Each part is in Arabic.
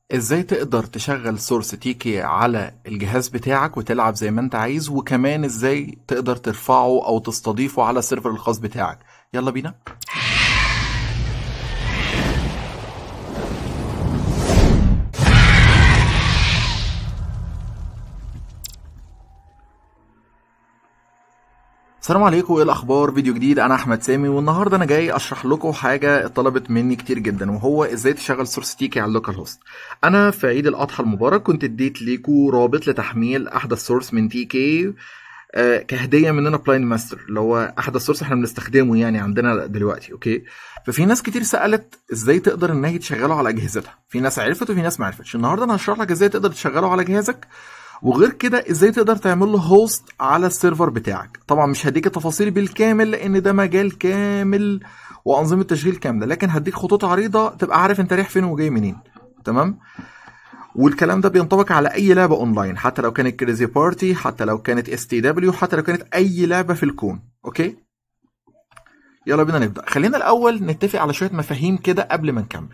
ازاي تقدر تشغل سورس تيكي على الجهاز بتاعك وتلعب زي ما انت عايز، وكمان ازاي تقدر ترفعه او تستضيفه على السيرفر الخاص بتاعك. يلا بينا. السلام عليكم، ايه الاخبار؟ فيديو جديد. انا احمد سامي، والنهارده انا جاي اشرح لكم حاجه اتطلبت مني كتير جدا، وهو ازاي تشغل سورس تيكي على اللوكال هوست. انا في عيد الاضحى المبارك كنت اديت ليكم رابط لتحميل احدث سورس من تيكي كهديه مننا بلاين ماستر، اللي هو احدث سورس احنا بنستخدمه يعني عندنا دلوقتي. اوكي، ففي ناس كتير سالت ازاي تقدر ان هي تشغله على اجهزتها. في ناس عرفت وفي ناس ما عرفتش. النهارده انا هشرح لك ازاي تقدر تشغله على جهازك، وغير كده ازاي تقدر تعمل له هوست على السيرفر بتاعك. طبعا مش هديك التفاصيل بالكامل لان ده مجال كامل وانظمه تشغيل كامله، لكن هديك خطوط عريضه تبقى عارف انت رايح فين وجاي منين. تمام؟ والكلام ده بينطبق على اي لعبه اونلاين، حتى لو كانت كريزي بارتي، حتى لو كانت اس تي دبليو، حتى لو كانت اي لعبه في الكون. اوكي، يلا بينا نبدا. خلينا الاول نتفق على شويه مفاهيم كده قبل ما نكمل.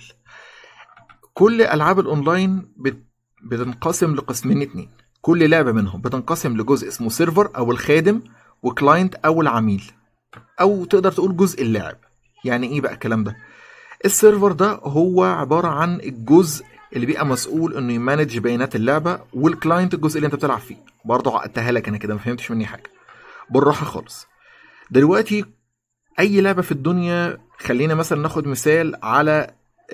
كل العاب الاونلاين بتنقسم لقسمين اتنين. كل لعبة منهم بتنقسم لجزء اسمه سيرفر أو الخادم، وكلاينت أو العميل، أو تقدر تقول جزء اللاعب. يعني إيه بقى الكلام ده؟ السيرفر ده هو عبارة عن الجزء اللي بيبقى مسؤول إنه يمانج بيانات اللعبة، والكلاينت الجزء اللي أنت بتلعب فيه. برضه عقدتها لك أنا كده، ما فهمتش مني حاجة، بالراحة خالص. دلوقتي أي لعبة في الدنيا، خلينا مثلا ناخد مثال على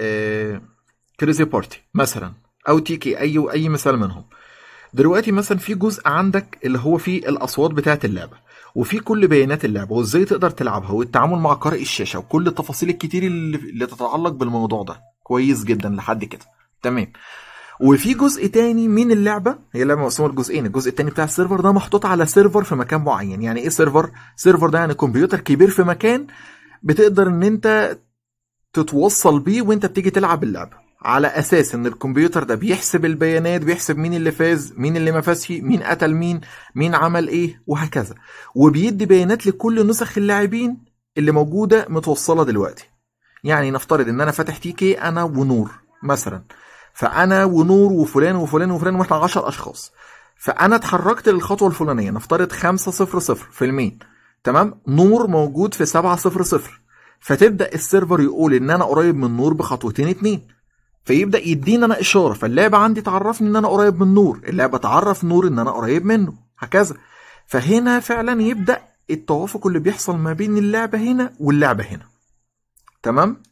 كريزي بارتي مثلا، أو تيكي، أي مثال منهم. دلوقتي مثلا في جزء عندك اللي هو فيه الاصوات بتاعه اللعبه، وفي كل بيانات اللعبه وازاي تقدر تلعبها، والتعامل مع قارئ الشاشه، وكل التفاصيل الكتير اللي تتعلق بالموضوع ده. كويس جدا لحد كده، تمام. وفي جزء تاني من اللعبه، هي اللعبه مقسومه لجزئين. الجزء التاني بتاع السيرفر ده محطوط على سيرفر في مكان معين. يعني ايه سيرفر؟ سيرفر ده يعني كمبيوتر كبير في مكان بتقدر ان انت تتوصل بيه وانت بتيجي تلعب اللعبه، على اساس ان الكمبيوتر ده بيحسب البيانات، بيحسب مين اللي فاز، مين اللي ما فازش، مين قتل مين، مين عمل ايه، وهكذا. وبيدي بيانات لكل نسخ اللاعبين اللي موجوده متوصله دلوقتي. يعني نفترض ان انا فاتح تيكي انا ونور مثلا، فانا ونور وفلان وفلان وفلان، واحنا 10 اشخاص. فانا اتحركت للخطوه الفلانيه، نفترض 500 في المين، تمام. نور موجود في 700، فتبدا السيرفر يقول ان انا قريب من نور بخطوتين اتنين، فيبدا يديني انا اشاره. فاللعبه عندي تعرفني ان انا قريب من نور، اللعبه تعرف نور ان انا قريب منه، هكذا. فهنا فعلا يبدا التوافق اللي بيحصل ما بين اللعبه هنا واللعبه هنا. تمام.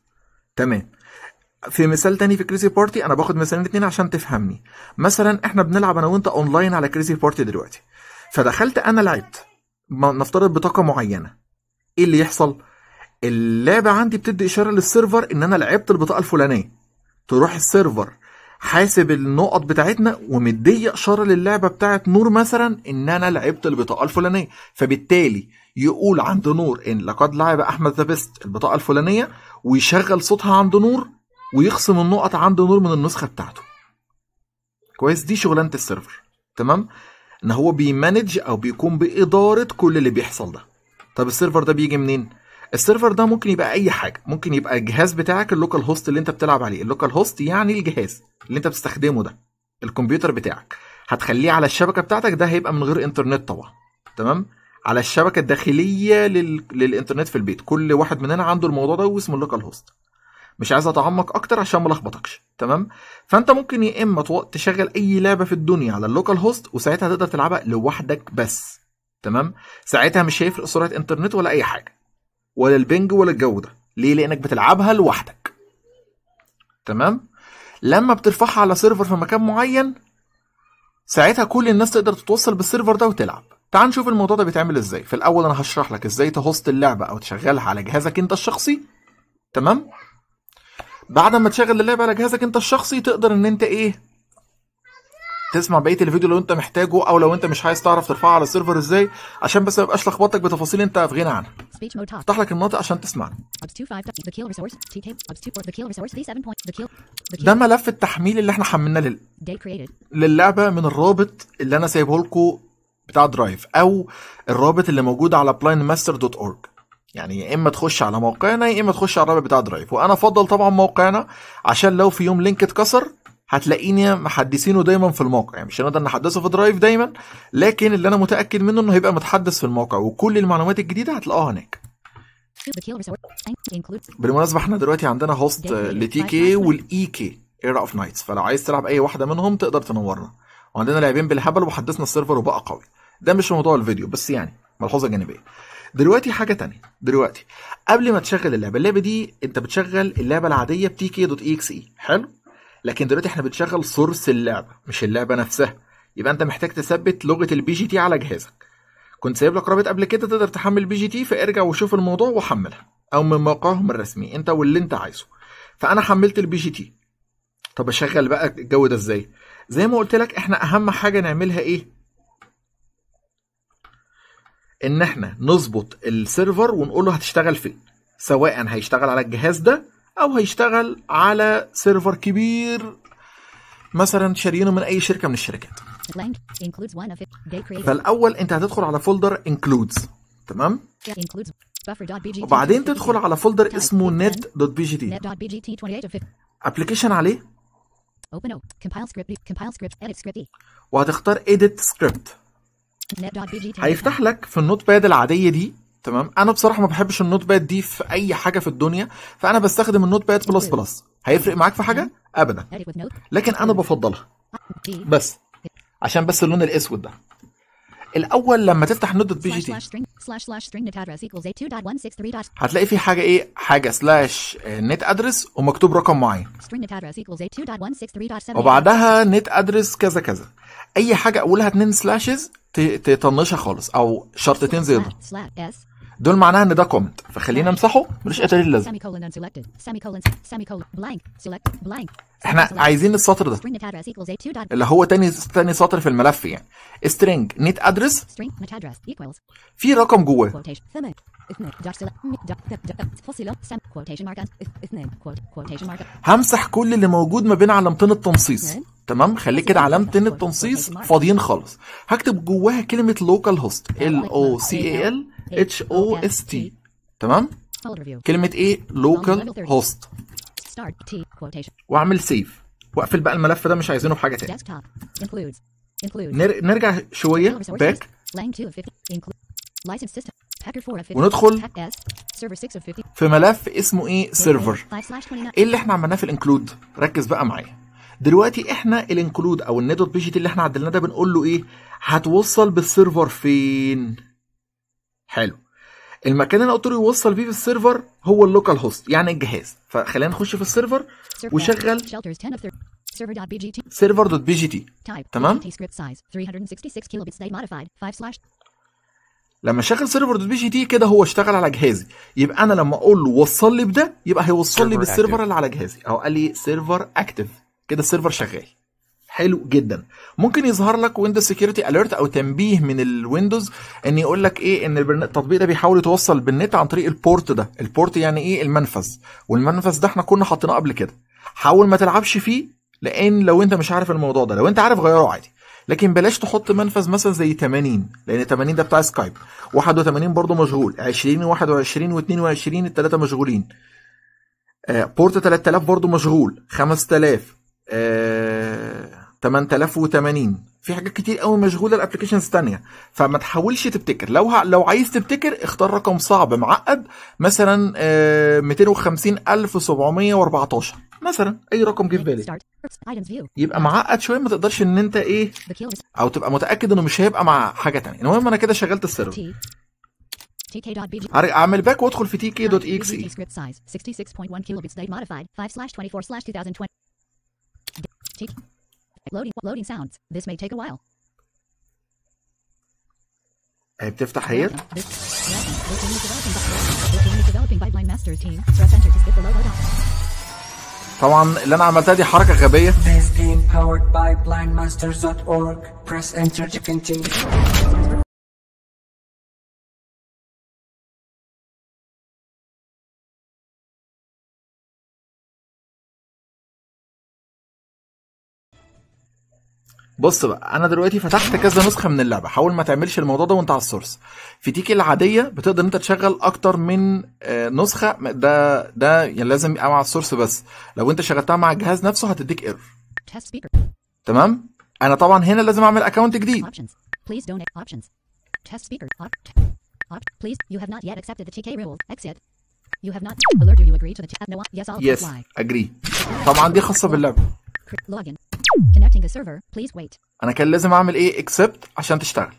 في مثال تاني في كريزي بارتي، انا باخد مثالين اتنين عشان تفهمني. مثلا احنا بنلعب انا وانت اونلاين على كريزي بارتي دلوقتي، فدخلت انا لعبت، نفترض بطاقه معينه. ايه اللي يحصل؟ اللعبه عندي بتدي اشاره للسيرفر ان انا لعبت البطاقه الفلانيه، تروح السيرفر حاسب النقط بتاعتنا ومديه اشاره للعبه بتاعت نور مثلا ان انا لعبت البطاقه الفلانيه، فبالتالي يقول عند نور ان لقد لعب احمد ذا بيست البطاقه الفلانيه، ويشغل صوتها عند نور، ويخصم النقط عند نور من النسخه بتاعته. كويس، دي شغلانه السيرفر. تمام، ان هو بيمانج او بيقوم باداره كل اللي بيحصل ده. طب السيرفر ده بيجي منين؟ السيرفر ده ممكن يبقى اي حاجه. ممكن يبقى الجهاز بتاعك، اللوكال هوست اللي انت بتلعب عليه. اللوكال هوست يعني الجهاز اللي انت بتستخدمه ده، الكمبيوتر بتاعك، هتخليه على الشبكه بتاعتك. ده هيبقى من غير انترنت طبعا، تمام، على الشبكه الداخليه للانترنت في البيت. كل واحد مننا عنده الموضوع ده واسمه اللوكال هوست. مش عايز اتعمق اكتر عشان ما لخبطكش، تمام. فانت ممكن يا اما تشغل اي لعبه في الدنيا على اللوكال هوست، وساعتها تقدر تلعبها لوحدك بس. تمام، ساعتها مش هيفرق سرعه انترنت ولا اي حاجه، ولا البنج ولا الجو ده. ليه؟ لانك بتلعبها لوحدك. تمام. لما بترفعها على سيرفر في مكان معين، ساعتها كل الناس تقدر تتوصل بالسيرفر ده وتلعب. تعال نشوف الموضوع ده بيتعمل ازاي. في الاول انا هشرح لك ازاي تهوست اللعبه او تشغلها على جهازك انت الشخصي. تمام. بعد ما تشغل اللعبه على جهازك انت الشخصي، تقدر ان انت تسمع بقيه الفيديو لو انت محتاجه، او لو انت مش عايز تعرف ترفعها على السيرفر ازاي، عشان بس ما ابقاش لخبطك بتفاصيل انت في غنى عنها. افتح لك الناطق عشان تسمعني. ده ملف التحميل اللي احنا حملناه للعبه من الرابط اللي انا سايبه لكم بتاع درايف، او الرابط اللي موجود على blindmaster.org. يعني يا اما تخش على موقعنا يا اما تخش على الرابط بتاع درايف، وانا افضل طبعا موقعنا عشان لو في يوم لينك اتكسر هتلاقيني محدثينه دايما في الموقع، يعني مش هنقدر نحدثه في درايف دايما، لكن اللي انا متاكد منه انه هيبقى متحدث في الموقع، وكل المعلومات الجديده هتلاقوها هناك. بالمناسبه احنا دلوقتي عندنا هوست لتي كي والاي كي ايرا اوف نايتس، فلو عايز تلعب اي واحده منهم تقدر تنورنا، وعندنا لاعبين بالهبل وحدثنا السيرفر وبقى قوي. ده مش موضوع الفيديو، بس يعني ملحوظه جانبيه. دلوقتي حاجه تانية، دلوقتي قبل ما تشغل اللعبه دي انت بتشغل اللعبه العاديه btk.exe، حلو، لكن دلوقتي احنا بنشغل سورس اللعبه مش اللعبه نفسها، يبقى انت محتاج تثبت لغه البي جي تي على جهازك. كنت سايب لك رابط قبل كده تقدر تحمل بي جي تي، فارجع وشوف الموضوع وحملها، او من موقعهم الرسمي انت واللي انت عايزه. فانا حملت البي جي تي. طب اشغل بقى الجو ده ازاي؟ زي ما قلت لك احنا اهم حاجه نعملها ايه؟ ان احنا نظبط السيرفر ونقول له هتشتغل فين، سواء هيشتغل على الجهاز ده او هيشتغل على سيرفر كبير مثلا شارينه من اي شركه من الشركات. فالاول انت هتدخل على فولدر includes، تمام، وبعدين تدخل على فولدر اسمه net.bgt، ابلكيشن عليه، وهتختار edit script. هيفتح لك في النوت باد العاديه دي، تمام. انا بصراحه ما بحبش النوت باد دي في اي حاجه في الدنيا، فانا بستخدم النوت باد بلس بلس. هيفرق معاك في حاجه ابدا، لكن انا بفضلها بس عشان بس اللون الاسود ده. الاول لما تفتح نوت بي جي تي هتلاقي في حاجه ايه، حاجه سلاش نت ادرس ومكتوب رقم معين، وبعدها نت ادرس كذا كذا. اي حاجه اولها 2 سلاشز تطنشها خالص، او شرطتين زي دول معناها ان ده كومنت، فخلينا نمسحه، ملوش اي دليل لازم. احنا عايزين السطر ده اللي هو تاني سطر في الملف، يعني string net address في رقم جواه. همسح كل اللي موجود ما بين علامتين التنصيص، تمام. خليك كده علامتين التنصيص فاضيين خالص. هكتب جواها كلمه local host LOCALHOST، تمام. كلمه ايه؟ local host، واعمل سيف واقفل بقى الملف ده، مش عايزينه في حاجه تاني. نرجع شويه باك وندخل في ملف اسمه ايه؟ سيرفر. ايه اللي احنا عملناه في الانكلود؟ ركز بقى معايا. دلوقتي احنا الانكلود او النت بي جي تي اللي احنا عدلناه ده بنقول له ايه؟ هتوصل بالسيرفر فين؟ حلو. المكان اللي قلت له يوصل بيه بالسيرفر هو اللوكال هوست، يعني الجهاز. فخلينا نخش في السيرفر وشغل server.bgt، تمام. لما شغل server.bgt كده هو اشتغل على جهازي، يبقى انا لما اقول له وصل لي بده يبقى هيوصل لي بالسيرفر اللي على جهازي، او قال لي سيرفر اكتف، كده السيرفر شغال. حلو جدا. ممكن يظهر لك ويندوز سيكيورتي اليرت او تنبيه من الويندوز ان يقول لك ايه، ان التطبيق ده بيحاول يتوصل بالنت عن طريق البورت ده. البورت يعني ايه؟ المنفذ. والمنفذ ده احنا كنا حاطينه قبل كده. حاول ما تلعبش فيه، لان لو انت مش عارف الموضوع ده، لو انت عارف غيره عادي، لكن بلاش تحط منفذ مثلا زي 80، لان 80 ده بتاع سكايب، 81 برضه مشغول، 20 و21 و22 الثلاثه مشغولين، بورت 3000 برضه مشغول، 5000، 8080، في حاجات كتير قوي مشغوله الابلكيشنز الثانيه. فما تحاولش تبتكر. لو عايز تبتكر اختار رقم صعب معقد، مثلا 250714 مثلا، اي رقم جه في بالك يبقى معقد شويه، ما تقدرش ان انت ايه، او تبقى متاكد انه مش هيبقى مع حاجه ثانيه. المهم انا كده شغلت السيرفر، اعمل باك وادخل في tk.exe. Loading sounds. This may take a while. هي بتفتح هي. طبعا اللي انا عملتها دي حركة غبية. بص بقى، انا دلوقتي فتحت كذا نسخه من اللعبه. حاول ما تعملش الموضوع ده وانت على السورس. في تيكي العاديه بتقدر انت تشغل اكتر من نسخه، ده يعني لازم يبقى مع السورس بس. لو انت شغلتها مع الجهاز نفسه هتديك ايرور. Test speaker. تمام. انا طبعا هنا لازم اعمل اكونت جديد. Options. Please don't options. Test speaker. Please, you have not yet accepted the TK rules. Exit. You have not alert. Do you agree to the no? Yes, I'll يس apply. اجري. طبعا دي خاصه باللعبه. Login. Connecting the server. Please wait. انا كان لازم اعمل ايه اكسبت عشان تشتغل.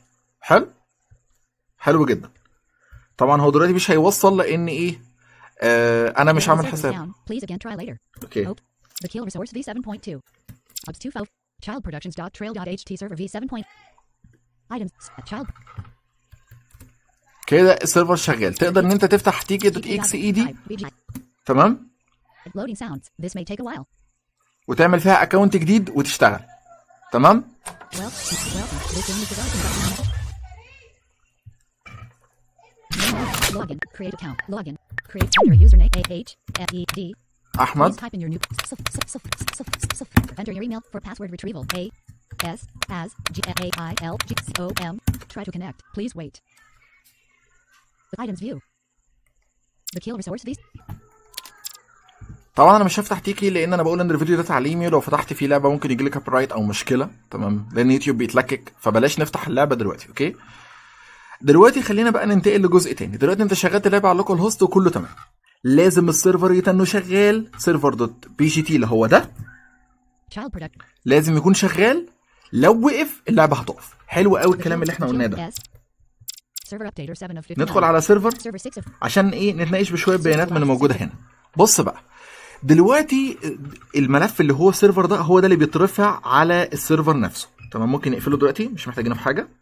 حلو جدا. طبعا هو دلوقتي مش هيوصل لان ايه انا مش عامل حساب. Please again try later. اوكي. The kill resource v7.2. Obs 2 childproductions.trail.ht server v7. Items child. كده السيرفر شغال. تقدر ان انت تفتح tk.exe تمام. Loading sounds. This may take a while. وتعمل فيها اكونت جديد وتشتغل. تمام. Login. Create account. Login. Create enter username AHFED. احمد. Type in your new enter your email for password retrieval. ASASGAILGCOM. Try to connect. Please wait. Items view. The kill resource these. طبعا انا مش هفتح تيكي لان انا بقول ان الفيديو ده تعليمي، ولو فتحت فيه لعبه ممكن يجي لك كوبي رايت او مشكله. تمام. لان يوتيوب بيتلكك، فبلاش نفتح اللعبه دلوقتي. اوكي. دلوقتي خلينا بقى ننتقل لجزء تاني. دلوقتي انت شغلت اللعبه على اللوكال هوست وكله تمام. لازم السيرفر يتنه شغال. سيرفر دوت بي جي تي اللي هو ده لازم يكون شغال. لو وقف اللعبه هتقف. حلو قوي الكلام اللي احنا قلناه ده. ندخل على سيرفر عشان ايه نتناقش بشويه بيانات من اللي موجوده هنا. بص بقى دلوقتي الملف اللي هو السيرفر ده هو ده اللي بيترفع على السيرفر نفسه. تمام. ممكن نقفله دلوقتي مش محتاجينه في حاجه.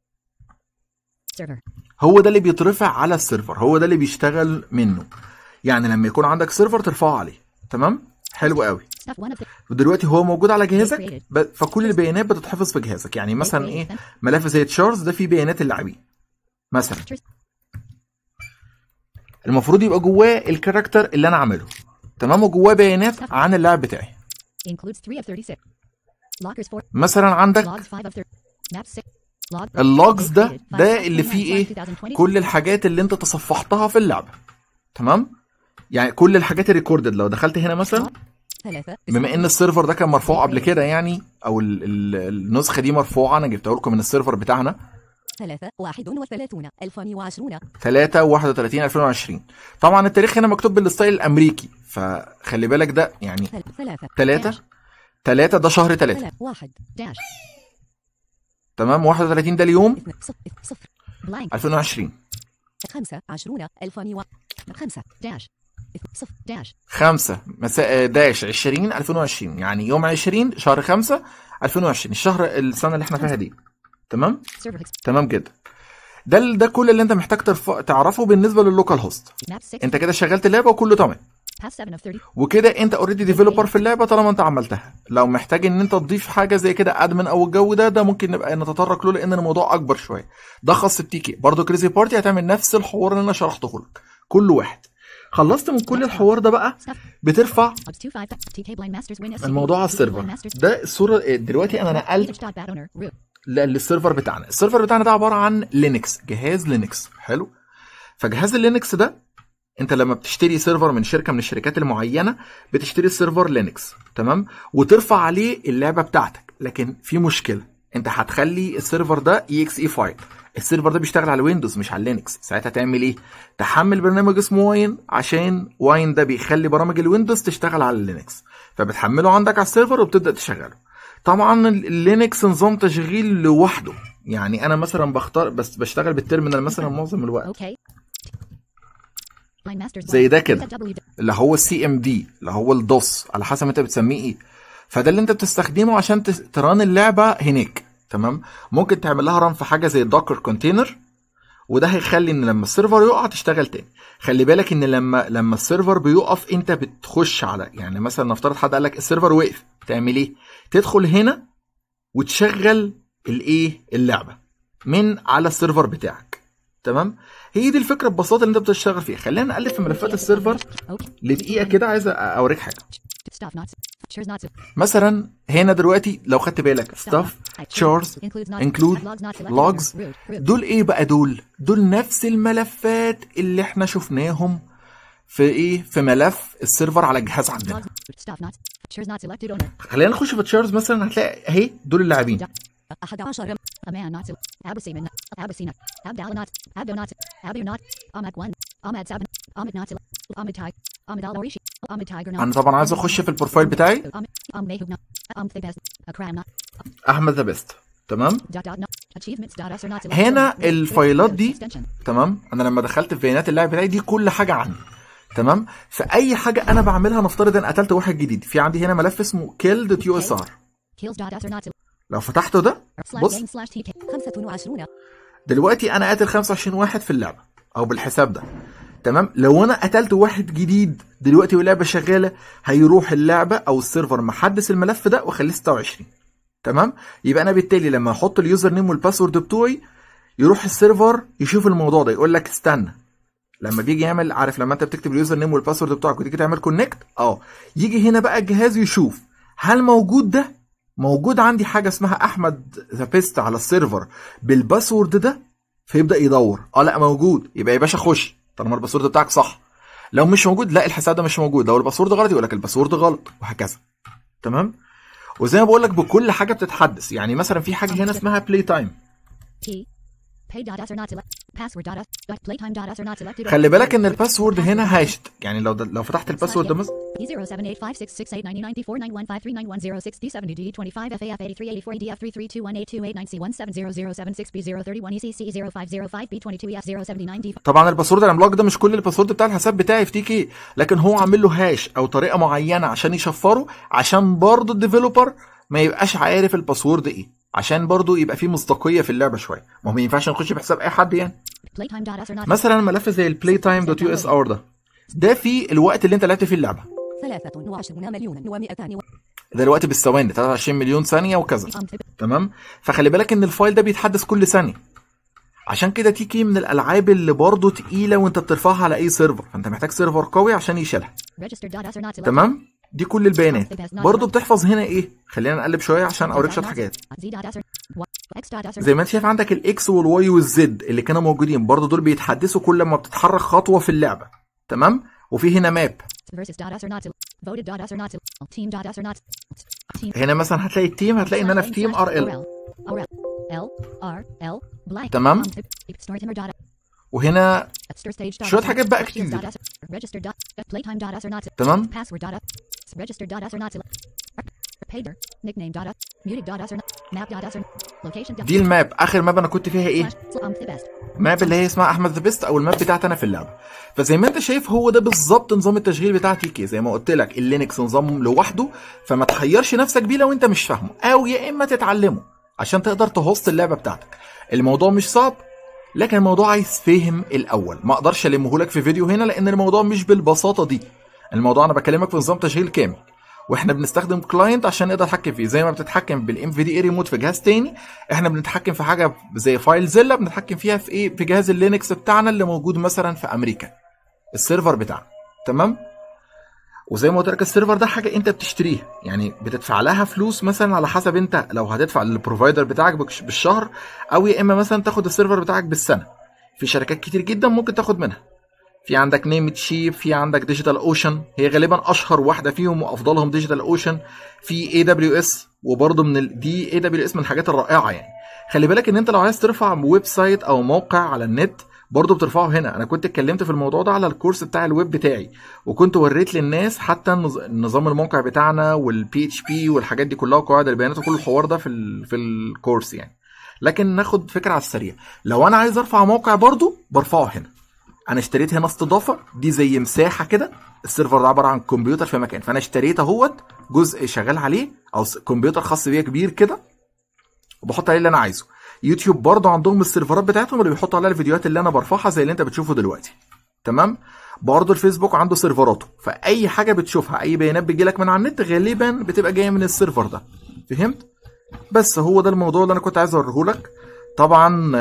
هو ده اللي بيترفع على السيرفر، هو ده اللي بيشتغل منه. يعني لما يكون عندك سيرفر ترفعه عليه. تمام. حلو قوي. ودلوقتي هو موجود على جهازك فكل البيانات بتتحفظ في جهازك. يعني مثلا ايه ملف زي تشارز ده فيه بيانات اللاعبين مثلا، المفروض يبقى جواه الكاركتر اللي انا عامله. تمام. وجواه بيانات عن اللاعب بتاعي. مثلا عندك اللوجز ده اللي فيه ايه كل الحاجات اللي انت تصفحتها في اللعبه. تمام. يعني كل الحاجات الريكوردد. لو دخلت هنا مثلا بما ان السيرفر ده كان مرفوع قبل كده يعني او النسخه دي مرفوعه، انا جبتها لكم من السيرفر بتاعنا 3/31/2020. طبعا التاريخ هنا مكتوب بالستايل الامريكي فخلي بالك ده يعني 3 ده شهر 3. تمام. 31 ده اليوم 2020. 5 مساء داش 20 2020 يعني يوم 20 شهر 5 2020 السنه اللي احنا فيها دي. تمام. تمام جدا. ده كل اللي انت محتاج تعرفه بالنسبه لللوكال هوست. انت كده شغلت اللعبه وكله تمام. وكده انت اوريدي ديفلوبر في اللعبه طالما انت عملتها. لو محتاج ان انت تضيف حاجه زي كده ادمن او الجو ده ممكن نبقى نتطرق له لان الموضوع اكبر شويه. ده خاص بتيكي. برضو كريزي بارتي هتعمل نفس الحوار اللي انا شرحته لك. كل واحد خلصت من كل الحوار ده بقى بترفع الموضوع على السيرفر ده. الصوره دلوقتي انا نقلت للسيرفر بتاعنا. السيرفر بتاعنا ده عباره عن لينكس، جهاز لينكس. حلو. فجهاز اللينكس ده انت لما بتشتري سيرفر من شركه من الشركات المعينه بتشتري السيرفر لينكس. تمام. وترفع عليه اللعبه بتاعتك. لكن في مشكله، انت هتخلي السيرفر ده exe فايل. السيرفر ده بيشتغل على الويندوز مش على لينكس. ساعتها تعمل ايه؟ تحمل برنامج اسمه واين، عشان واين ده بيخلي برامج الويندوز تشتغل على اللينكس. فبتحمله عندك على السيرفر وبتبدا تشغله. طبعا اللينكس نظام تشغيل لوحده. يعني انا مثلا بس بشتغل بالتيرمينال مثلا معظم الوقت زي ده كده اللي هو السي ام دي اللي هو الدوس على حسب انت بتسميه ايه. فده اللي انت بتستخدمه عشان تران اللعبه هناك. تمام. ممكن تعمل لها ران في حاجه زي الدوكر كونتينر، وده هيخلي ان لما السيرفر يقع تشتغل تاني. خلي بالك ان لما السيرفر بيقف انت بتخش على يعني مثلا نفترض حد قال لك السيرفر وقف تعمل ايه؟ تدخل هنا وتشغل اللعبه من على السيرفر بتاعك. تمام. هي دي الفكره ببساطه اللي انت بتشتغل فيها. خلينا نقلب في ملفات السيرفر لدقيقه كده. عايز اوريك حاجه. مثلا هنا دلوقتي لو خدت بالك stuff chars include logs دول ايه بقى؟ دول نفس الملفات اللي احنا شفناهم في في ملف السيرفر على الجهاز عندنا. Cheers not selected owner. خلينا نخش في تشيرز مثلا، هتلاقي اهي دول اللاعبين. 11 A man not Abasiman Abasina Abdalanat Abdonat Abunat Ahmad 1 Ahmad 7 Ahmad not Ahmad Tig Ahmad Al Orishi Ahmad Tiger. انا طبعا عايز اخش في البروفايل بتاعي. Mehubna the best Akram احمد ذا بيست. تمام. achievements هنا الفايلات دي تمام. انا لما دخلت في بيانات اللاعب بتاعي دي كل حاجه عني. تمام. فاي حاجه انا بعملها، نفترض ان قتلت واحد جديد، في عندي هنا ملف اسمه kill.usr. لو فتحته ده بص دلوقتي انا قاتل 25 واحد في اللعبه او بالحساب ده. تمام. لو انا قتلت واحد جديد دلوقتي واللعبه شغاله، هيروح اللعبه او السيرفر محدث الملف ده وخليه 26. تمام. يبقى انا بالتالي لما احط اليوزر نيم والباسورد بتوعي، يروح السيرفر يشوف الموضوع ده، يقول لك استنى. لما بيجي يعمل، عارف لما انت بتكتب اليوزر نيم والباسورد بتوعك وتيجي تعمل كونكت، يجي هنا بقى الجهاز يشوف هل موجود ده، موجود عندي حاجه اسمها احمد ذا بيست على السيرفر بالباسورد ده، فيبدا يدور. لا موجود، يبقى يا باشا خش طالما الباسورد بتاعك صح. لو مش موجود، لا الحساب ده مش موجود. لو الباسورد غلط يقول لك الباسورد غلط، وهكذا. تمام. وزي ما بقول لك بكل حاجه بتتحدث. يعني مثلا في حاجه هنا اسمها بلاي تايم. خلي بالك ان الباسورد هنا هاشت، يعني لو فتحت الباسورد ده مثلا طبعا الباسورد العملاق ده مش كل الباسورد بتاع الحساب بتاعي في تيكي، لكن هو عامل له هاش او طريقه معينه عشان يشفره، عشان برضه الديفلوبر ما يبقاش عارف الباسورد ايه، عشان برضو يبقى فيه مصداقيه في اللعبه شويه. ما ينفعش نخش بحساب اي حد يعني. مثلا ملف زي البلاي تايم دوت يو اس ار ده فيه الوقت اللي انت لعبت فيه اللعبه 23 مليون و200 ده الوقت بالثواني، 23 مليون ثانيه وكذا. تمام. فخلي بالك ان الفايل ده بيتحدث كل ثانيه. عشان كده تيكي من الالعاب اللي برضو تقيله وانت بترفعها على اي سيرفر، فانت محتاج سيرفر قوي عشان يشيلها. تمام. دي كل البيانات. برضو بتحفظ هنا ايه، خلينا نقلب شويه عشان اوريك شويه حاجات. زي ما انت شايف عندك الاكس والواي والزد اللي كانوا موجودين، برضو دول بيتحدثوا كل ما بتتحرك خطوه في اللعبه. تمام. وفي هنا ماب. هنا مثلا هتلاقي التيم، هتلاقي ان انا في تيم ار ال. تمام. وهنا شويه حاجات بقى كتير. تمام. دي الماب. اخر ماب انا كنت فيها ايه؟ ماب اللي هي اسمها احمد ذا بيست، او الماب بتاعتي انا في اللعبه. فزي ما انت شايف هو ده بالظبط نظام التشغيل بتاع تيكي. زي ما قلت لك اللينكس نظام لوحده، فما تحيرش نفسك بيه لو انت مش فاهمه، او يا اما تتعلمه عشان تقدر تهوست اللعبه بتاعتك. الموضوع مش صعب، لكن الموضوع عايز فهم الاول. ما اقدرش المهولك في فيديو هنا لان الموضوع مش بالبساطه دي. الموضوع انا بكلمك في نظام تشغيل كامل، واحنا بنستخدم كلاينت عشان نقدر نتحكم فيه. زي ما بتتحكم بالام في دي اي ريموت في جهاز تاني، احنا بنتحكم في حاجه زي فايل زيلا بنتحكم فيها في ايه، في جهاز اللينكس بتاعنا اللي موجود مثلا في امريكا، السيرفر بتاعنا. تمام. وزي ما قلت لك السيرفر ده حاجه انت بتشتريها، يعني بتدفع لها فلوس مثلا على حسب انت لو هتدفع للبروفايدر بتاعك بالشهر، او يا اما مثلا تاخد السيرفر بتاعك بالسنه. في شركات كتير جدا ممكن تاخد منها. في عندك نيمت شيب، في عندك ديجيتال اوشن، هي غالبا اشهر واحده فيهم وافضلهم ديجيتال اوشن. في اي دبليو اس، وبرضه دي اي دبليو اس من الحاجات الرائعه يعني. خلي بالك ان انت لو عايز ترفع ويب سايت او موقع على النت برضه بترفعه هنا. انا كنت اتكلمت في الموضوع ده على الكورس بتاع الويب بتاعي، وكنت وريت للناس حتى نظام الموقع بتاعنا والبي اتش بي والحاجات دي كلها وقواعد البيانات وكل الحوار ده في الكورس يعني. لكن ناخد فكره على السريع. لو انا عايز ارفع موقع برضه برفعه هنا. انا اشتريت هنا استضافه، دي زي مساحه كده. السيرفر ده عباره عن كمبيوتر في مكان، فانا اشتريت اهوت جزء شغال عليه، او كمبيوتر خاص بيا كبير كده، وبحط عليه اللي انا عايزه. يوتيوب برضه عندهم السيرفرات بتاعتهم اللي بيحطوا عليها الفيديوهات اللي انا برفعها زي اللي انت بتشوفه دلوقتي. تمام. برضه الفيسبوك عنده سيرفراته، فاي حاجه بتشوفها، اي بيانات بتجيلك من على النت غالبا بتبقى جايه من السيرفر ده. فهمت؟ بس هو ده الموضوع اللي انا كنت عايز اوريه لك. طبعا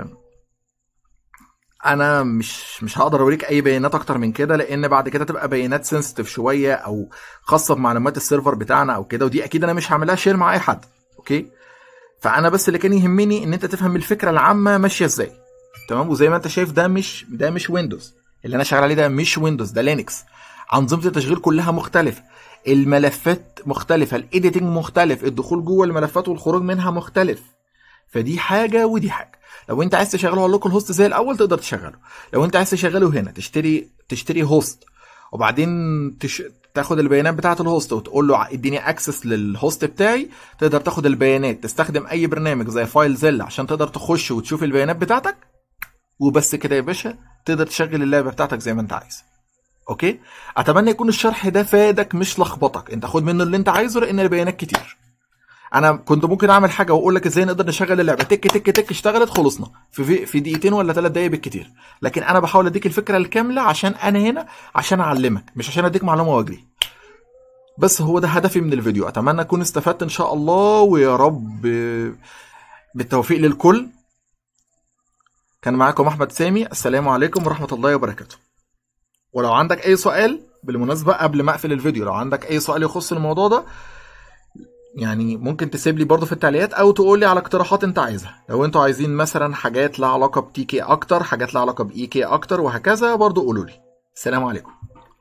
انا مش هقدر اوريك اي بيانات اكتر من كده، لان بعد كده تبقى بيانات سنسيتيف شويه او خاصه بمعلومات السيرفر بتاعنا او كده، ودي اكيد انا مش هعملها شير مع اي حد. اوكي. فانا بس اللي كان يهمني ان انت تفهم الفكره العامه ماشيه ازاي. تمام. وزي ما انت شايف ده مش ويندوز اللي انا شغال عليه، ده مش ويندوز، ده لينكس. انظمه التشغيل كلها مختلفه. الملفات مختلفه، الايديتنج مختلف، الدخول جوه الملفات والخروج منها مختلف. فدي حاجه ودي حاجه. لو انت عايز تشغله على اللوكال هوست زي الاول تقدر تشغله. لو انت عايز تشغله هنا تشتري هوست، وبعدين تاخد البيانات بتاعه الهوست وتقول له اديني اكسس للهوست بتاعي، تقدر تاخد البيانات، تستخدم اي برنامج زي فايل زيل عشان تقدر تخش وتشوف البيانات بتاعتك، وبس كده يا باشا تقدر تشغل اللعبه بتاعتك زي ما انت عايز. اوكي، اتمنى يكون الشرح ده فادك مش لخبطك، انت خد منه اللي انت عايزه لان البيانات كتير. انا كنت ممكن اعمل حاجه واقول لك ازاي نقدر نشغل اللعبه تك تك تك اشتغلت خلصنا في دقيقتين ولا 3 دقايق بالكتير، لكن انا بحاول اديك الفكره الكامله عشان انا هنا عشان اعلمك مش عشان اديك معلومه واجري. بس هو ده هدفي من الفيديو، اتمنى اكون استفدت ان شاء الله، ويا رب بالتوفيق للكل. كان معاكم احمد سامي، السلام عليكم ورحمه الله وبركاته. ولو عندك اي سؤال بالمناسبه قبل ما اقفل الفيديو، لو عندك اي سؤال يخص الموضوع ده يعني ممكن تسيب لي برضو في التعليقات او تقول لي على اقتراحات انت عايزها. لو انتوا عايزين مثلا حاجات لها علاقه بتي كي اكتر، حاجات لها علاقه باي كي اكتر وهكذا، برضو قولوا لي. السلام عليكم.